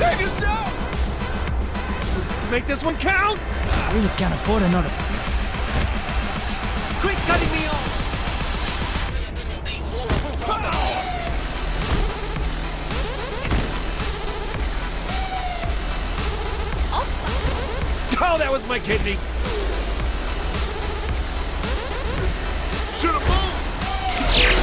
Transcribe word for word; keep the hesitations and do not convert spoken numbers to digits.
Save yourself! Let's make this one count! I really can't afford another spin. Quit cutting me off! Oh, that was my kidney! Should've moved!